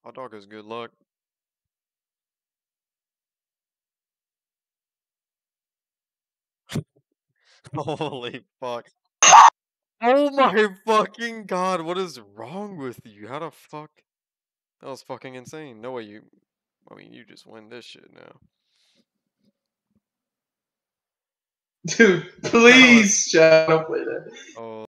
Hot dog is good luck. Holy fuck. Oh my fucking god, what is wrong with you? How the fuck? That was fucking insane. No way you. I mean, you just win this shit now. Dude, That was. please shut up with it. Oh.